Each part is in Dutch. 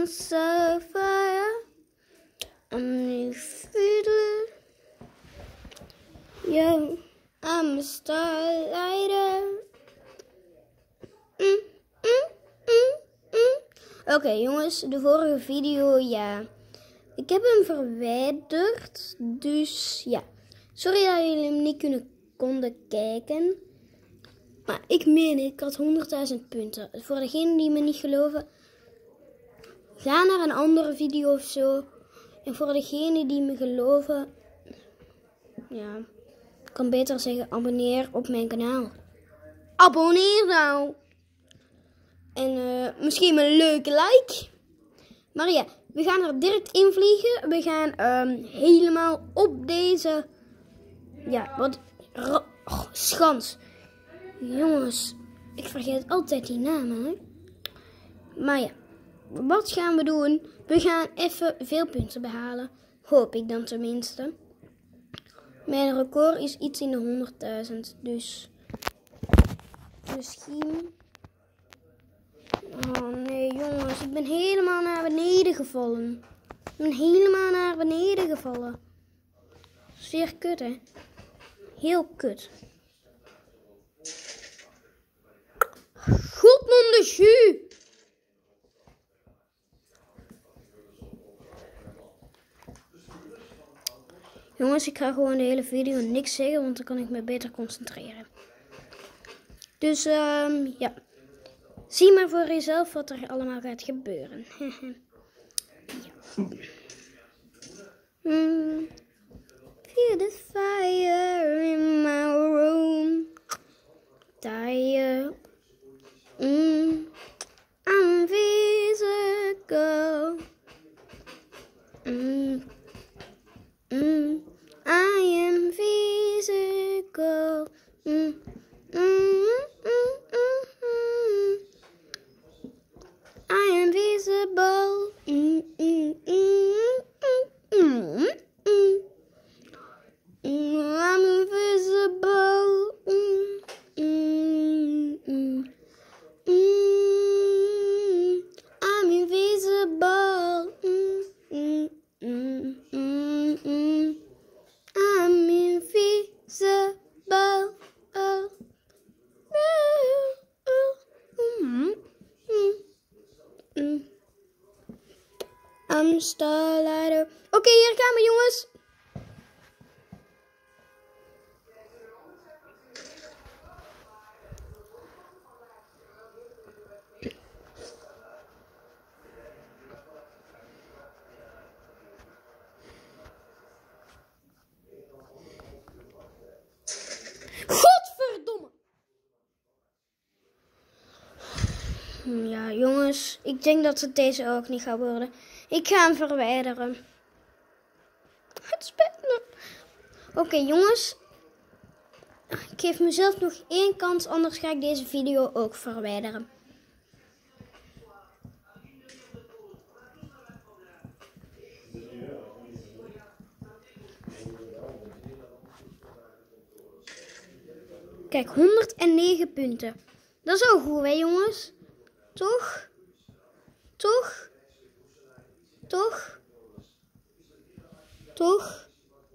sapphire. I'm a fiddler. Yeah, I'm a starlighter. Oké, jongens, de vorige video, ja. Ik heb hem verwijderd, dus ja. Sorry dat jullie hem niet konden kijken. Maar ik meen, ik had 100.000 punten. Voor degenen die me niet geloven, ga naar een andere video of zo. En voor degenen die me geloven, ja, ik kan beter zeggen, abonneer op mijn kanaal. Abonneer nou! En misschien een leuke like. Maar ja, we gaan er direct in vliegen. We gaan helemaal op deze, ja, wat, schans. Jongens, ik vergeet altijd die namen, hè. Maar ja, wat gaan we doen? We gaan even veel punten behalen. Hoop ik dan tenminste. Mijn record is iets in de 100.000. Dus misschien. Oh nee jongens, ik ben helemaal naar beneden gevallen. Zeer kut, hè. Heel kut. Godnon de jus. Jongens, ik ga gewoon de hele video niks zeggen, want dan kan ik me beter concentreren. Dus ja. Zie maar voor jezelf wat er allemaal gaat gebeuren. Feel the fire in my room. Tired. I'm physical. I am physical. I am visible. I'm invisible. I'm invisible. I'm invisible. I'm starlighter. Oké, hier gaan we, jongens. Godverdomme. Ja, jongens. Ik denk dat het deze ook niet gaat worden. Ik ga hem verwijderen. Het spijt me. Oké, jongens. Ik geef mezelf nog 1 kans, anders ga ik deze video ook verwijderen. Kijk, 109 punten. Dat is ook goed, hè, jongens? Toch? Toch? Toch? Toch?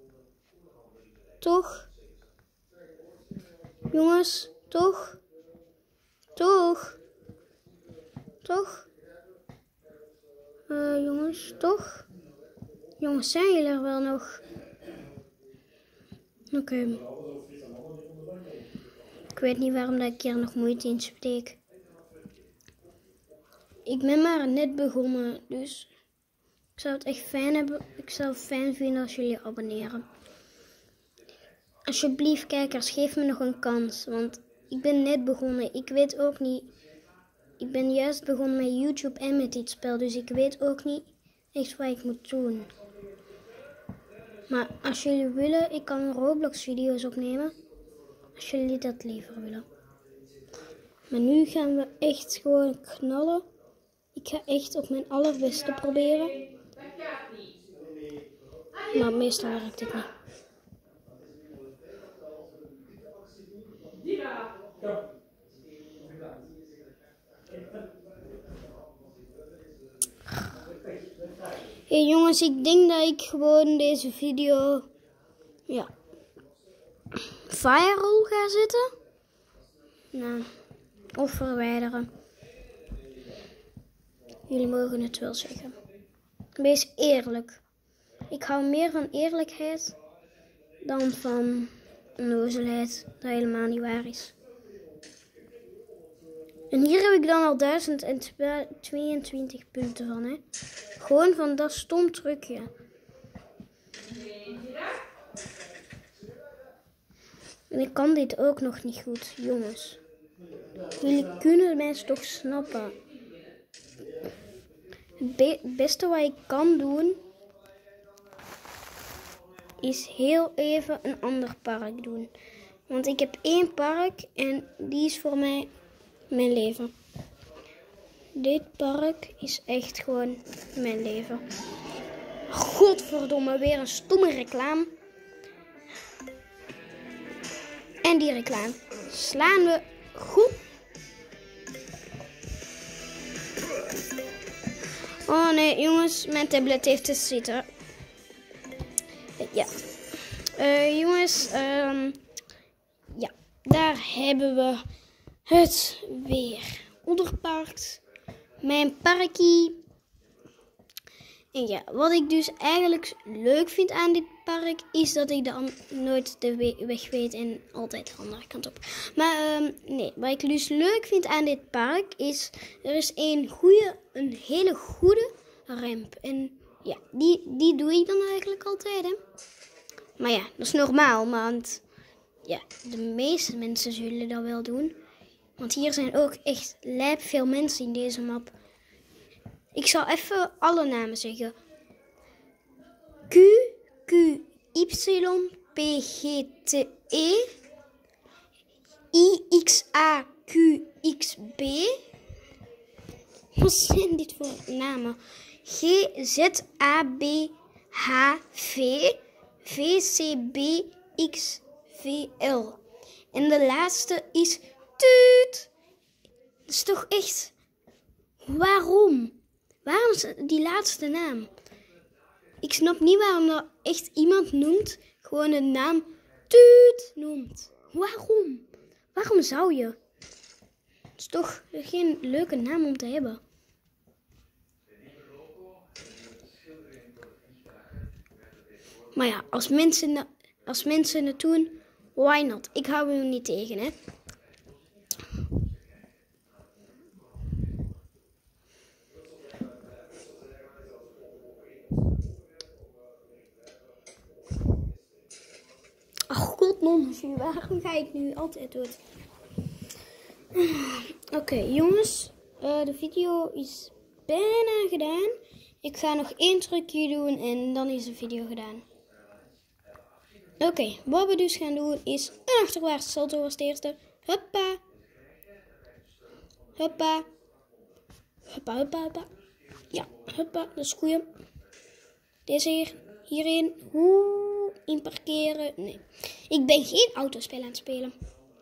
Toch? Jongens, toch? Toch? Toch? Jongens, toch? Jongens, zijn jullie er wel nog? Oké. Ik weet niet waarom dat ik hier nog moeite in steek. Ik ben maar net begonnen, dus ik zou het echt fijn hebben. Ik zou het fijn vinden als jullie abonneren. Alsjeblieft, kijkers, geef me nog een kans, want ik ben net begonnen. Ik weet ook niet. Ik ben juist begonnen met YouTube en met dit spel, dus ik weet ook niet echt wat ik moet doen. Maar als jullie willen, ik kan Roblox video's opnemen. Als jullie dat liever willen. Maar nu gaan we echt gewoon knallen. Ik ga echt op mijn allerbeste proberen. Maar meestal werkt het niet. Oké, jongens, ik denk dat ik gewoon deze video viral ga zetten. Nou, of verwijderen. Jullie mogen het wel zeggen. Wees eerlijk. Ik hou meer van eerlijkheid dan van onnozelheid, dat helemaal niet waar is. En hier heb ik dan al 1022 punten van, hè. Gewoon van dat stom trucje. En ik kan dit ook nog niet goed, jongens. Jullie kunnen mensen toch snappen. Het beste wat ik kan doen is heel even een ander park doen. Want ik heb 1 park en die is voor mij mijn leven. Dit park is echt gewoon mijn leven. Godverdomme, weer een stomme reclame. En die reclame slaan we goed. Oh nee, jongens, mijn tablet heeft te zitten. Ja. Jongens, ja, daar hebben we het weer. Onderpark. Mijn parkie. En ja, wat ik dus eigenlijk leuk vind aan dit park, is dat ik dan nooit de weg weet en altijd de andere kant op. Maar nee, wat ik dus leuk vind aan dit park is, er is een hele goede ramp. En ja, die doe ik dan eigenlijk altijd, hè. Maar ja, dat is normaal, want ja, de meeste mensen zullen dat wel doen. Want hier zijn ook echt lijp veel mensen in deze map. Ik zal even alle namen zeggen. Q, Y, P, G, T, E. I, X, A, Q, X, B. Wat zijn dit voor namen? G, Z, A, B, H, V. V, C, B, X, V, L. En de laatste is Tuut. Dat is toch echt... Waarom? Waarom is die laatste naam? Ik snap niet waarom dat echt iemand noemt, gewoon een naam Tuut noemt. Waarom? Waarom zou je? Het is toch geen leuke naam om te hebben. Maar ja, als mensen het doen, why not? Ik hou er niet tegen, hè. Ach, godnondersie, waarom ga ik nu altijd dood? Oké, jongens. De video is bijna gedaan. Ik ga nog 1 trucje doen en dan is de video gedaan. Oké, wat we dus gaan doen is een achterwaartse salto als eerste. Hoppa. Hoppa. Hoppa, hoppa, hoppa. Ja, hoppa, dat is goed. Deze hierin. In parkeren. Nee. Ik ben geen autospel aan het spelen.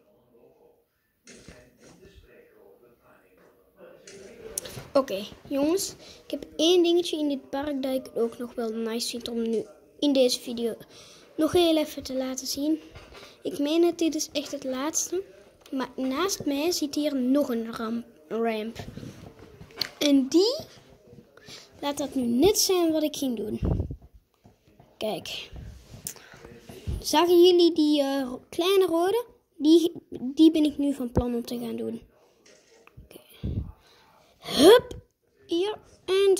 Oké, jongens. Ik heb 1 dingetje in dit park dat ik ook nog wel nice vind om nu in deze video nog heel even te laten zien. Ik meen het, dit is echt het laatste. Maar naast mij zit hier nog een ramp. En die... Laat dat nu net zijn wat ik ging doen. Kijk. Zagen jullie die kleine rode? Die ben ik nu van plan om te gaan doen. Okay. Hup. Hier. En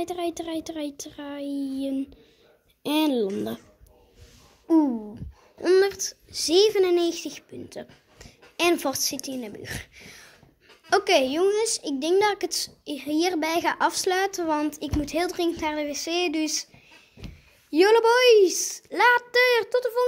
draaien. En landen. 197 punten. En vast zit hij in de muur. Oké, jongens. Ik denk dat ik het hierbij ga afsluiten. Want ik moet heel dringend naar de wc. Dus... YOLO boys. Later. Tot de volgende.